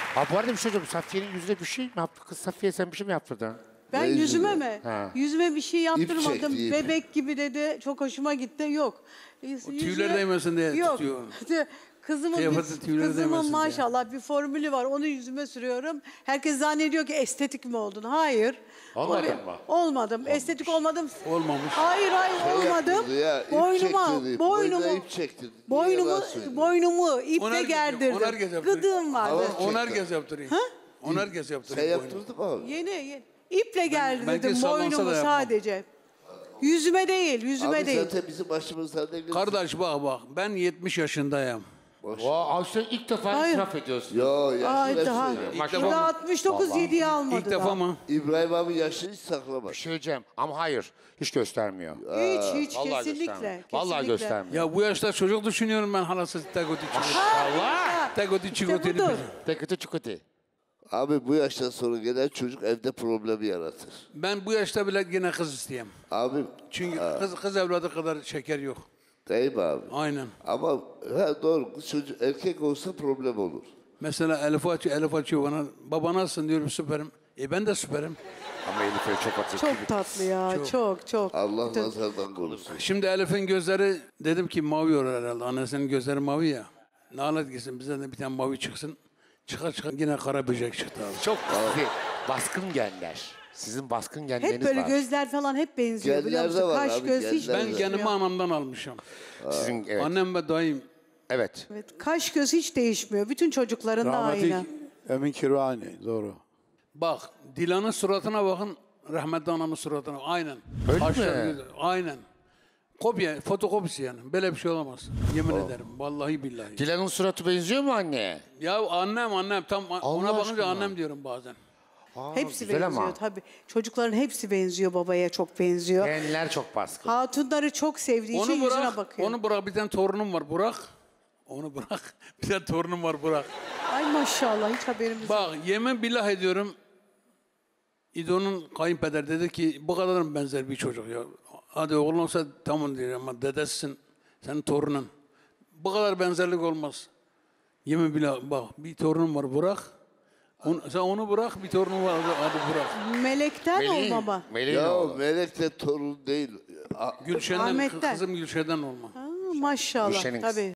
Ha bu arada bir şey söyleyeceğim. Safiye'nin yüzüne bir şey mi yaptı? Kız Safiye sen bir şey mi yaptırdın? Ben Ne yüzüme yüzüme? mi? Ha. Yüzüme bir şey yaptırmadım. çekti, ip. Bebek gibi dedi. Çok hoşuma gitti. Yok. tüyler değmesin diye Yok. tutuyor. Kızımın, Kıyafeti tüyleri değmesin kızımın diye. maşallah bir formülü var. Onu yüzüme sürüyorum. Herkes zannediyor ki estetik mi oldun? Hayır. Olmadın O- mı? Olmadım. Estetik olmadım. Olmamış. Hayır olmadım. Yaptırdı ya, ip Boynuma, çektirdi, boynumu, boynuna ip çektirdi. Niye yalan boynumu, söylüyor? boynumu Onu iple herkes- gerdirdim. onu herkes yaptırıyor. Gıdığım vardı. Onu herkes yaptırayım. Onu herkes Sen yaptırayım. yaptırdın mı abi? Yeni. İple gerdirdim belki sallansa boynumu da yapmam. sadece. Yüzüme değil, yüzüme Abi değil. zaten bizim başımızdan ne geçti? Kardeş bak ben 70 yaşındayım. Vay sen ilk defa Hayır. itiraf ediyorsun. Yo yaşlı Ay hep daha. söylüyor. İlk Daha defa mı? 69 7'yi almadı İlk defa mı? İbrahim abi yaşlı hiç saklamaz. Bir şey söyleyeceğim ama hayır. Hiç göstermiyor. Hiç Vallahi kesinlikle. göstermiyor. Vallahi kesinlikle. göstermiyor. Ya bu yaşta çocuk düşünüyorum ben halası tegoti çikotu. Allah! Tegoti İşte çikotu. budur. Tekıtı çukutu. Abi bu yaştan sonra gelen çocuk evde problemi yaratır. Ben bu yaşta bile yine kız isteyeyim. Abi Çünkü kız evladı kadar şeker yok. değil mi abi? Aynen. Ama doğru kız çocuk erkek olsa problem olur. Mesela Elif açıyor bana. Baba nasılsın diyorum süperim. Ben de süperim. Ama Elif'e çok atıyor. Çok tatlı ya. Çok. Allah nazardan korusun. Şimdi Elif'in gözleri dedim ki mavi olur herhalde. Annesinin gözleri mavi ya. Lanet gitsin bize de bir tane mavi çıksın. Çıkar yine kara böcek çıktı abi. Çok baskın genler. Sizin baskın genleriniz Hep böyle var. gözler falan hep benziyor biliyor Genlerde musun? var Kaş abi, göz hiç genlerde. Ben değişmiyor. kendimi anamdan almışım. Sizin evet. Annem ve dayım. Evet. Evet, kaş göz hiç değişmiyor. Bütün çocukların da Rahmetli aynı. Emin Kirvani, doğru. Bak Dilan'ın suratına bakın. Rahmetli anamın suratına. Aynen. Öyle Aşağı mi? yukarı, aynen. Kopya, fotokopisi yani. Böyle bir şey olamaz. Yemin ederim. Vallahi billahi. Dilan'ın suratı benziyor mu anneye? Ya annem. Tam ona Allah bakınca aşkına. annem diyorum bazen. Hepsi güzel benziyor ama. tabii. Çocukların hepsi benziyor babaya çok benziyor. Genler çok baskın. Hatunları çok sevdiği için yüzüne bakıyor. Onu bırak. Bir tane torunum var Burak. Onu bırak. Bir tane torunum var Burak. Ay maşallah hiç haberimiz yok. Bak yemin billah ediyorum. İdo'nun kayınpeder dedi ki bu kadar mı benzer bir çocuk ya? Hadi oğlun olsa tamam diyor ama dedesisin. Senin torunun. Bu kadar benzerlik olmaz. Yemin billah bak bir torunum var Burak. Sen onu bırak bir torunum var adı Burak. Melekten olmama. Melih'in Ya oğlu. Melek de torun değil. Gülşen'den Ahmet'ten. kızım Gülşen'den olma. Ha, maşallah Gülşen'in kızı. tabii.